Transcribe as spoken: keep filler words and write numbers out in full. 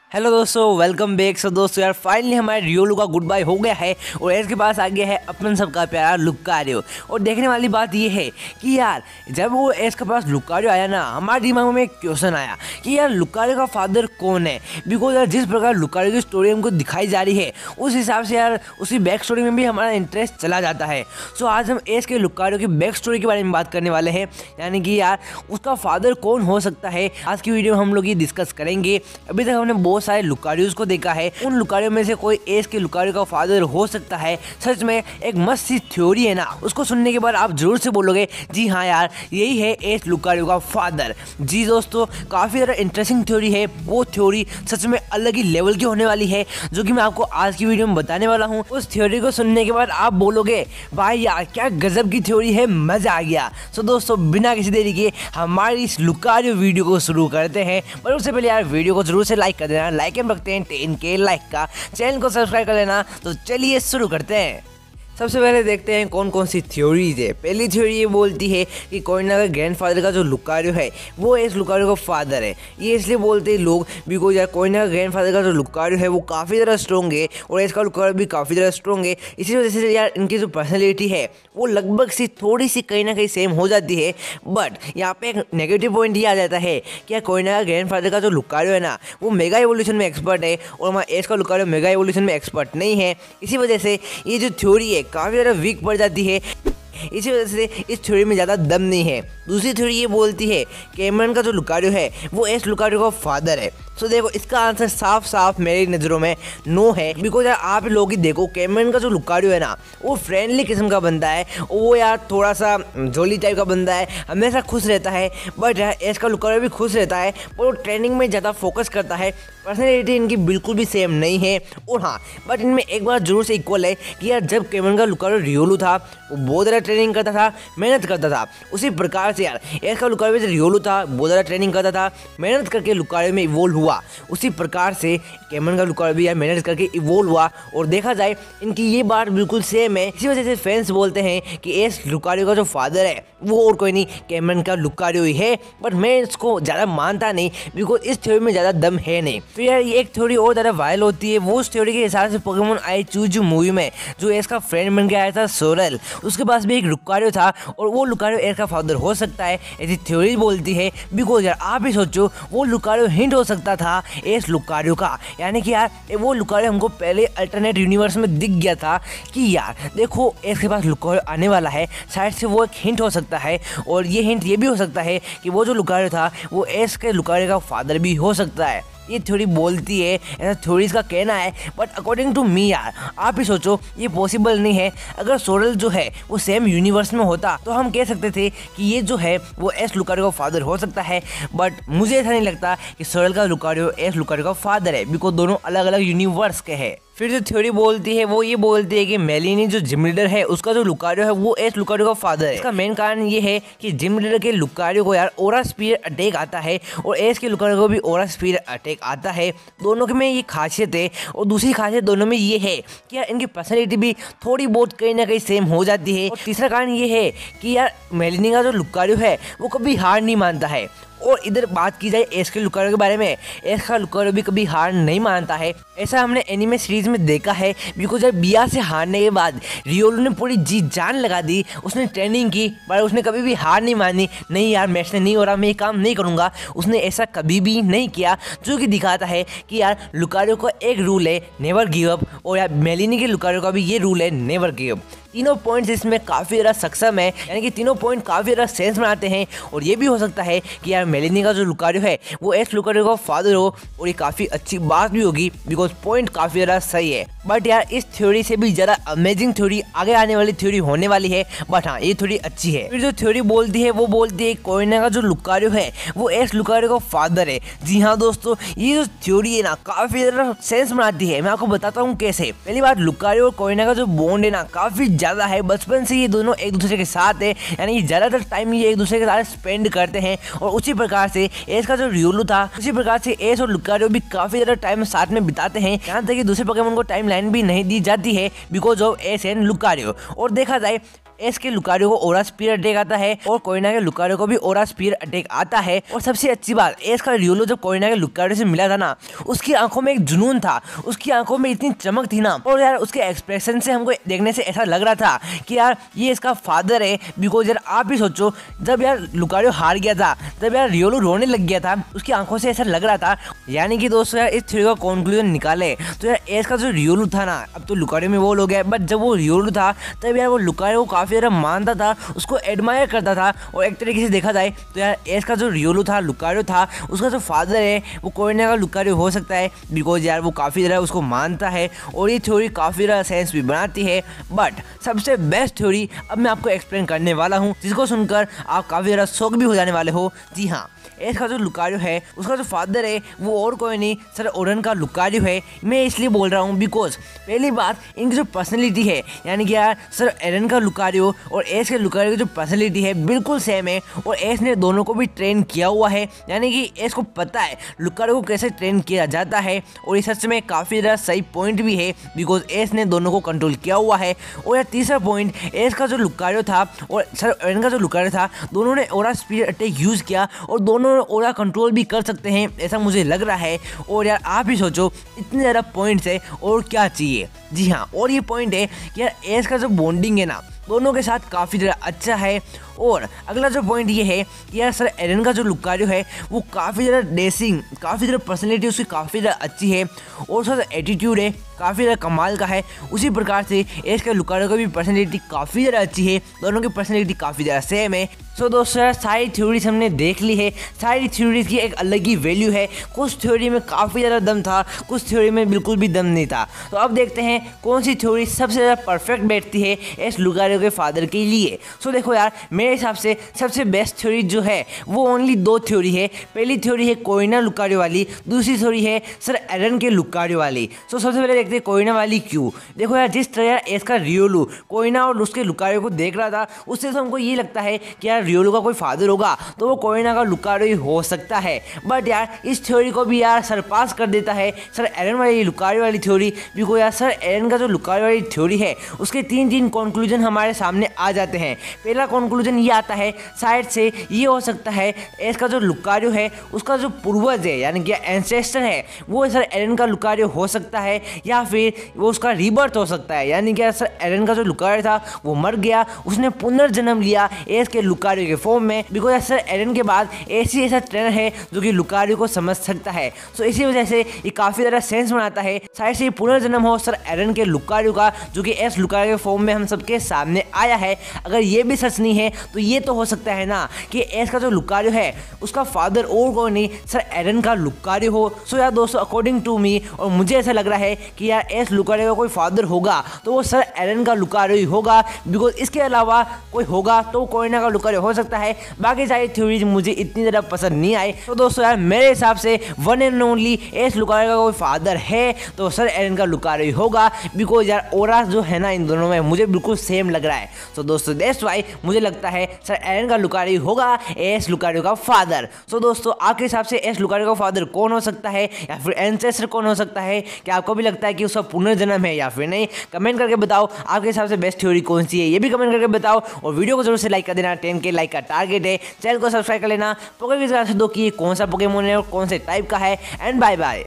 Hello दोस्तों, welcome back. सो दोस्तों यार फाइनली हमारे रियोलू का गुड बाय हो गया है और एस के पास आ गया है अपन सबका प्यारा लुकारियो। और देखने वाली बात ये है कि यार जब वो एस के पास लुकारियो आया ना, हमारे दिमाग में एक क्वेश्चन आया कि यार लुकारियो का फादर कौन है। बिकॉज यार जिस प्रकार लुकारियो की स्टोरी हमको दिखाई जा रही है उस हिसाब से यार उसकी बैक स्टोरी में भी हमारा इंटरेस्ट चला जाता है। सो आज हम एस के लुकारियो की बैक स्टोरी के बारे में बात करने वाले हैं, यानी कि यार उसका फादर कौन हो सकता है। आज की वीडियो में हम लोग ये डिस्कस करेंगे। अभी तक हमने बहुत सारे लुकारियोस को देखा है, उन लुकारियो में से कोई एस के लुकारियो का फादर हो सकता है। सच में एक मस्त सी थ्योरी है ना, उसको सुनने के बाद आप जरूर से बोलोगे जी हाँ यार यही है एस लुकारियो का फादर। जी दोस्तों, काफी ज़्यादा इंटरेस्टिंग थ्योरी है। वो थ्योरी सच में अलग ही लेवल की होने वाली है, जो कि मैं आपको आज की वीडियो में बताने वाला हूँ। उस थ्योरी को सुनने के बाद आप बोलोगे भाई यार क्या गजब की थ्योरी है, मजा आ गया। सो दोस्तों बिना किसी देरी के हमारी इस लुकारियो वीडियो को शुरू करते हैं। पर उससे पहले यार वीडियो को जरूर से लाइक कर देना, लाइक रखते हैं टेन के लाइक का। चैनल को सब्सक्राइब कर लेना। तो चलिए शुरू करते हैं। सबसे पहले देखते हैं कौन कौन सी थ्योरीज है। पहली थ्योरी ये बोलती है कि कोइना का ग्रैंडफादर का जो लुकारियो है वो एस लुकारियो का फादर है। ये इसलिए बोलते हैं लोग बिकॉज यार कोइना का ग्रैंडफादर का जो लुकारियो है वो काफ़ी ज़्यादा स्ट्रॉन्ग है और एस का लुकारियो भी काफ़ी ज़्यादा स्ट्रॉन्ग है। इसी वजह से यार इनकी जो पर्सनैलिटी है वो लगभग सी थोड़ी सी कहीं ना कहीं सेम हो जाती है। बट यहाँ पे एक नेगेटिव पॉइंट ये आ जाता है कि यार कोइना का ग्रैंडफादर का जो लुकारियो है ना वो मेगा एवोल्यूशन में एक्सपर्ट है और हमारा एस का लुकारियो मेगा एवोल्यूशन में एक्सपर्ट नहीं है। इसी वजह से ये जो थ्योरी है काफ़ी ज़्यादा वीक पड़ जाती है। इसी वजह से इस थ्योरी में ज़्यादा दम नहीं है। दूसरी थ्योरी ये बोलती है कैमरन का जो लुकारियो है वो एस लुकारियो का फादर है। सो देखो इसका आंसर साफ साफ मेरी नज़रों में नो है। बिकॉज यार आप लोग ही देखो कैमरन का जो लुकारियो है ना वो फ्रेंडली किस्म का बंदा है, वो यार थोड़ा सा जोली टाइप का बंदा है, हमेशा खुश रहता है। बट यार एस का लुकारियो भी खुश रहता है पर वो ट्रेनिंग में ज़्यादा फोकस करता है। पर्सनैलिटी इनकी बिल्कुल भी सेम नहीं है। और हाँ बट इनमें एक बार जरूर से इक्वल है कि यार जब कैमरन का लुकारियो रियोलू था वो बहुत ज़्यादा ट्रेनिंग करता था, मेहनत करता था। उसी प्रकार से यार एस का लुकारियो जब रियोलू था बहुत ज़्यादा ट्रेनिंग करता था, मेहनत करके लुकारियो में इवोल्व हुआ। उसी प्रकार से कैमरन का लुकारियो भी यार मेहनत करके इवोल्व हुआ। और देखा जाए इनकी ये बात बिल्कुल सेम है। इसी वजह से फैंस बोलते हैं कि एस लुकारियो का जो फादर है वो और कोई नहीं कैमरन का लुकारियो ही है। बट मैं इसको ज़्यादा मानता नहीं बिकॉज इस थ्योरी में ज़्यादा दम है नहीं। फिर यार एक थ्योरी और ज़्यादा वायरल होती है। वो उस थ्योरी के हिसाब से पोकेमोन आई चूज मूवी में जो एस का फ्रेंड बन के आया था सोरेल, उसके पास भी एक लुकारियो था और वो लुकारियो एस का फादर हो सकता है, ऐसी थ्योरी बोलती है। बिकॉज यार आप ही सोचो वो लुकारियो हिंट हो सकता था एस लुकारियो का, यानी कि यार वो लुकारियो हमको पहले अल्टरनेट यूनिवर्स में दिख गया था कि यार देखो एस के पास लुकारियो आने वाला है, शायद से वो एक हिंट हो सकता है। और ये हिंट ये भी हो सकता है कि वो जो लुकारियो था वो एस के लुकारियो का फादर भी हो सकता है। ये थ्योरी बोलती है, ऐसा थ्योरीज का कहना है। बट अकॉर्डिंग टू मी यार आप ही सोचो ये पॉसिबल नहीं है। अगर सोरेल जो है वो सेम यूनिवर्स में होता तो हम कह सकते थे कि ये जो है वो एस लुकारियो का फादर हो सकता है। बट मुझे ऐसा नहीं लगता कि सोरेल का लुकारियो एस लुकारियो का फादर है, बिकॉज दोनों अलग अलग यूनिवर्स के हैं। फिर जो थ्योरी बोलती है वो ये बोलती है कि मेलिनी जो जिम लीडर है उसका जो लुकारियो है वो एस लुकारियो का फादर है। इसका मेन कारण ये है कि जिम लीडर के लुकारियो को यार ओरा स्पीयर अटैक आता है और एस के लुकारियो को भी ओरा स्पीयर अटैक आता है। दोनों के में ये खासियत है। और दूसरी खासियत दोनों में ये है कि यार इनकी पर्सनैलिटी भी थोड़ी बहुत कहीं ना कहीं सेम हो जाती है। और तीसरा कारण ये है कि यार मेलिनी का जो लुकारियो है वो कभी हार नहीं मानता है। और इधर बात की जाए एस के लुकारियो के बारे में, एस का लुकारियो भी कभी हार नहीं मानता है। ऐसा हमने एनिमे सीरीज में देखा है। बिकॉज जब बिया से हारने के बाद रियोलू ने पूरी जी जान लगा दी, उसने ट्रेनिंग की पर उसने कभी भी हार नहीं मानी। नहीं यार मेरे से नहीं हो रहा, मैं ये काम नहीं करूँगा, उसने ऐसा कभी भी नहीं किया। जो कि दिखाता है कि यार लुकारियो का एक रूल है नेवर गिव अप, और यार मेलिनी के लुकारियो का भी ये रूल है नेवर गिव अप। तीनों पॉइंट्स इसमें काफ़ी ज़्यादा सक्षम है, यानी कि तीनों पॉइंट काफ़ी ज़्यादा सेंस बनाते हैं। और ये भी हो सकता है कि यार मेलिनी का जो लुकारियो है वो एस लुकारियो का फादर हो, और ये काफ़ी अच्छी बात भी होगी बिकॉज पॉइंट काफ़ी ज़्यादा सही है। बट यार इस थ्योरी से भी ज़्यादा अमेजिंग थ्योरी आगे आने वाली थ्योरी होने वाली है। बट हाँ ये थ्योरी अच्छी है। फिर जो थ्योरी बोलती है वो बोलती है कोइना का जो लुकारियो है वो एस लुकारियो का फादर है। जी हाँ दोस्तों, ये जो थ्योरी है ना काफ़ी ज़्यादा सेंस बनाती है। मैं आपको बताता हूँ कैसे। पहली बात, लुकारियो और कोइना का जो बॉन्ड है ना काफ़ी ज़्यादा है। बचपन से ये दोनों एक दूसरे के साथ है, यानी कि ज़्यादातर टाइम ये एक दूसरे के साथ स्पेंड करते हैं। और उसी प्रकार से एस का जो रियोलू था उसी प्रकार से एस और लुकारियो भी काफ़ी ज़्यादा टाइम साथ में बिताते हैं। यहाँ तक कि दूसरे पोकेमोन को टाइम लाइन भी नहीं दी जाती है because of Ash and Lucario. और देखा जाए एस के लुकारियो को ओरा स्पीयर अटैक आता है और कोइना के लुकारियो को भी ओरा स्पीयर अटैक आता है। और सबसे अच्छी बात, एस का रियोलो जब कोइना के लुकारियो से मिला था ना, उसकी आंखों में एक जुनून था, उसकी आंखों में इतनी चमक थी ना, और यार उसके एक्सप्रेशन से हमको देखने से ऐसा लग रहा था कि यार ये इसका फादर है। बिकॉज यार आप ही सोचो, जब यार लुकारियो हार गया था तब यार रियोलो रोने लग गया था, उसकी आंखों से ऐसा लग रहा था। यानी कि दोस्तों यार इस थ्योरी का कंक्लूजन निकाले तो यार एस का जो रियोलो था ना, अब तो लुकारियो में वो लोग है, बट जब वो रियोलो था तब यार वो लुकारियो को काफी ज्यादा मानता था, उसको एडमायर करता था। और एक तरीके से देखा जाए तो यार एस का जो रियोलो था, लुकारियो था, उसका जो फादर है वो कोइना का लुकारियो हो सकता है। बिकॉज यार वो काफी ज्यादा उसको मानता है और ये थ्योरी काफी ज्यादा सेंस भी बनाती है। बट सबसे बेस्ट थ्योरी अब मैं आपको एक्सप्लेन करने वाला हूँ, जिसको सुनकर आप काफी ज्यादा शॉक भी हो जाने वाले हो। जी हाँ, एस का जो लुकारियो है, उसका जो फादर है वो और कोई नहीं सर ओरन का लुकारियो है। मैं इसलिए बोल रहा हूँ बिकॉज पहली बात, इनकी जो पर्सनैलिटी है, यानी कि यार सर एरन का लुकारियो और एस के लुकारियो की जो पर्सनैलिटी है बिल्कुल सेम है। और एस ने दोनों को भी ट्रेन किया हुआ है, यानी कि एस को पता है लुकारियो को कैसे ट्रेन किया जाता है। और इस सच में काफ़ी ज़्यादा सही पॉइंट भी है बिकॉज एस ने दोनों को कंट्रोल किया हुआ है। और यार तीसरा पॉइंट, एस का जो लुकारियो था और सर एरन का जो लुकारियो था, दोनों ने ओरा स्पीड अटैक यूज़ किया और दोनों ओरा कंट्रोल भी कर सकते हैं, ऐसा मुझे लग रहा है। और यार आप ही सोचो, इतने ज़्यादा पॉइंट्स है और क्या चाहिए। जी हाँ, और ये पॉइंट है कि यार एस का जो बॉन्डिंग है ना, दोनों के साथ काफ़ी ज़्यादा अच्छा है। और अगला जो पॉइंट ये है कि यार सर एरन का जो लुकारियो है वो काफ़ी ज़्यादा ड्रेसिंग, काफ़ी ज़्यादा पर्सनैलिटी उसकी काफ़ी ज़्यादा अच्छी है और उसका एटीट्यूड है काफ़ी ज़्यादा कमाल का है। उसी प्रकार से एस के लुकारियो की भी पर्सनैलिटी काफ़ी ज़्यादा अच्छी है, दोनों की पर्सनैलिटी काफ़ी ज़्यादा सेम है। सो दोस्तों यार सारी थ्योरीज हमने देख ली है, सारी थ्योरीज की एक अलग ही वैल्यू है। कुछ थ्योरी में काफ़ी ज़्यादा दम था, कुछ थ्योरी में बिल्कुल भी दम नहीं था। तो अब देखते हैं कौन सी थ्योरी सबसे ज़्यादा परफेक्ट बैठती है एस लुकारियो के फादर के लिए। सो देखो यार, मेरे हिसाब से सबसे बेस्ट थ्योरी जो है वो ओनली दो थ्योरी है। पहली थ्योरी है कोइना लुकारियो वाली, दूसरी थ्योरी है सर एरन के लुकारियो वाली। सो सबसे पहले देखते हैं कोइना वाली क्यों। देखो यार, जिस तरह यार एस का रियोलो कोइना और उसके लुकारियो को देख रहा था, उससे तो हमको ये लगता है कि यार रियोलो का कोई फादर होगा तो वो कोइना का लुकारियो ही हो सकता है। बट यार इस थ्योरी को भी यार सरपास कर देता है सर एरन वाली लुकारियो वाली थ्योरी। बिकॉज यार सर एरन का जो लुकारियो वाली थ्योरी है उसके तीन तीन कंक्लूजन हमारे सामने आ जाते हैं। पहला कंक्लूजन ये आता है साइड से, ये हो सकता है एस का जो लुकारियो है उसका जो पूर्वज है, यानी कि एंसेस्टर है, वो सर एरन का लुकारियो हो सकता है, या फिर वो उसका रीबर्थ हो सकता है। यानी कि सर एरन का जो लुकारियो था वो मर गया, उसने पुनर्जन्म लिया एस के लुकारियो के फॉर्म में। बिकॉज सर एरन के बाद ऐसी ऐसा ट्रेनर है जो कि लुकारियो को समझ सकता है। सो इसी वजह से ये काफी ज्यादा सेंस बनाता है, शायद से पुनर्जन्म हो सर एरन के लुकारियो का, जो कि एस लुकारियो के फॉर्म में हम सबके सामने आया है। अगर ये भी सच नहीं है तो ये तो हो सकता है ना कि एस का जो लुकारियो है उसका फादर और कोई नहीं सर एरन का लुकारियो हो। सो यार दोस्तों, अकॉर्डिंग टू मी, और मुझे ऐसा लग रहा है कि यार एस लुकारियो का कोई फादर होगा तो वो सर एरन का लुकारियो ही होगा। बिकॉज इसके अलावा कोई होगा तो कोइना का लुकारियो हो सकता है। बाकी सारी थ्योरीज मुझे इतनी ज़्यादा पसंद नहीं आई। तो दोस्तों यार मेरे हिसाब से one and only Ash Lucario का कोई फादर है तो सर एरन का लुकारियो ही होगा। बिकॉज यार ओरा जो है ना इन दोनों में मुझे बिल्कुल सेम लग रहा है। तो दोस्तों दैट्स व्हाई मुझे लगता है सर एरन का लुकारियो होगा एस लुकारियो का फादर। सो दोस्तों आपके हिसाब से एस लुकारियो का फादर कौन हो सकता है, या फिर एंसेस्टर कौन हो सकता है? क्या आपको भी लगता है कि उसका पुनर्जन्म है या फिर नहीं? कमेंट करके बताओ आपके हिसाब से बेस्ट थ्योरी कौन सी है, ये भी कमेंट करके बताओ। और वीडियो को जरूर से लाइक कर देना, टेन के लाइक का टारगेट है। चैनल को सब्सक्राइब कर लेना, पोकेमॉन दो कि कौन सा पोकेमॉन है और कौन से टाइप का है। And bye bye.